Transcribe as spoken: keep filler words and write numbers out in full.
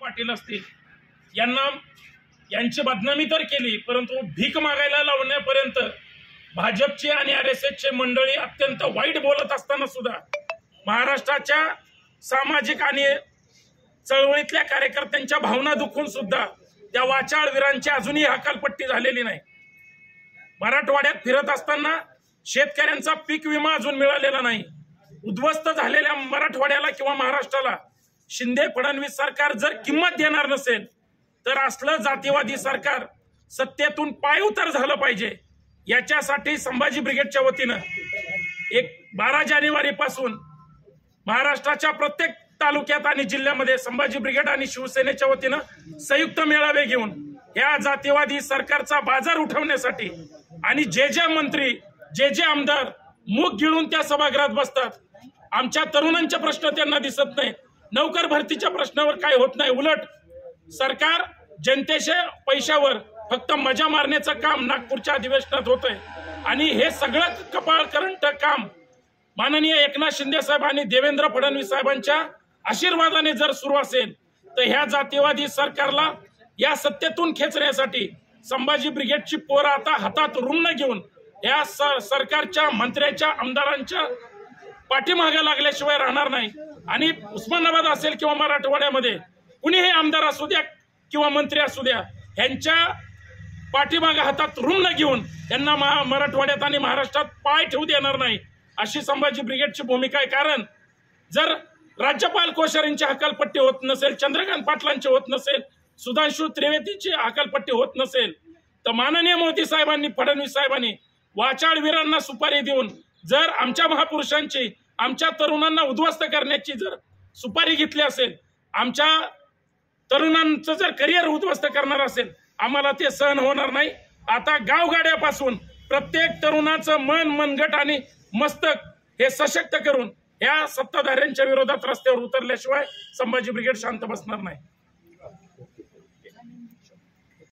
पाटील असतील यांना यांची बदनामी तर केली, परंतु भीक मागायला लावण्यापर्यंत भाजपची आणि आर एस एसची मंडळी अत्यंत वाईट बोलत असताना सुद्धा महाराष्ट्राच्या सामाजिक आणि चळवळीतल्या कार्यकर्त्यांच्या भावना दुखून सुद्धा त्या वाचाळ वीरांची अजूनही हकालपट्टी झालेली नाही। मराठवाड्यात फिरत असताना शेतकऱ्यांचा पीक विमा अजून मिळालेला नाही। उद्ध्वस्त झालेल्या मराठवाड्याला किंवा महाराष्ट्राला शिंदे फडणवीस सरकार जर किंमत देणार नसेल तर असलं जातीवादी सरकार सत्तेतून पायउतार झालं पाहिजे। याच्यासाठी संभाजी ब्रिगेडच्या वतीनं एक बारा जानेवारी पासून महाराष्ट्राच्या प्रत्येक तालुक्यात आणि जिल्ह्यामध्ये संभाजी ब्रिगेड आणि शिवसेनेच्या वतीनं संयुक्त मेळावे घेऊन या जातीवादी सरकारचा बाजार उठवण्यासाठी आणि जे जे मंत्री जे जे आमदार मुख गिळून त्या सभागृहात बसतात, आमच्या तरुणांचे प्रश्न त्यांना दिसत नाहीत, नोकर भरतीच्या प्रश्नावर काय होत नाही, उलट सरकार जनतेच्या पैशावर फक्त मजा मारण्याचं काम नागपूरच्या अधिवेशनात होतंय। आणि हे सगळं कपाळकरंट काम माननीय एकनाथ शिंदे साहेब आणि देवेंद्र फडणवीस साहेबांच्या आशीर्वादाने जर सुरू असेल तर ह्या जातीवादी सरकारला या सत्तेतून खेचण्यासाठी संभाजी ब्रिगेडची पोरं आता हातात रुग्ण घेऊन या सरकारच्या मंत्र्याच्या आमदारांच्या पाठीमागे लागल्याशिवाय राहणार नाही। आणि उस्मानाबाद असेल किंवा मराठवाड्यामध्ये कुणीही आमदार असू द्या किंवा मंत्री असू द्या, यांच्या पाठीमागे हातात रुग्ण घेऊन त्यांना मराठवाड्यात आणि महाराष्ट्रात पाय ठेवू देणार नाही, अशी संभाजी ब्रिगेडची भूमिका आहे। कारण जर राज्यपाल कोश्यारींची हकालपट्टी होत नसेल, चंद्रकांत पाटलांची होत नसेल, सुधांशु त्रिवेदीची हकालपट्टी होत नसेल तर माननीय मोदी साहेबांनी फडणवीस साहेबांनी वाचाळ वीरांना सुपारी देऊन जर आमच्या महापुरुषांची आमच्या तरुणांना उद्ध्वस्त करण्याची जर सुपारी घेतली असेल, आमच्या तरुणांचं जर करिअर उद्ध्वस्त करणार असेल, आम्हाला ते सहन होणार नाही। आता गावगाड्यापासून प्रत्येक तरुणाचं मन मनगट आणि मस्तक हे सशक्त करून या सत्ताधाऱ्यांच्या विरोधात रस्त्यावर उतरल्याशिवाय संभाजी ब्रिगेड शांत बसणार नाही।